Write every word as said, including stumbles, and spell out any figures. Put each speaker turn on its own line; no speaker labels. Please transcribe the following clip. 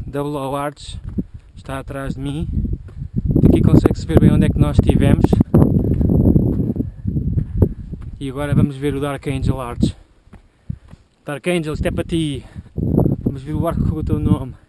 Double O Arch está atrás de mim. Daqui consegue-se ver bem onde é que nós estivemos. E agora vamos ver o Dark Angel Arch. Dark Angel, isto é para ti. Vamos ver o barco com o teu nome.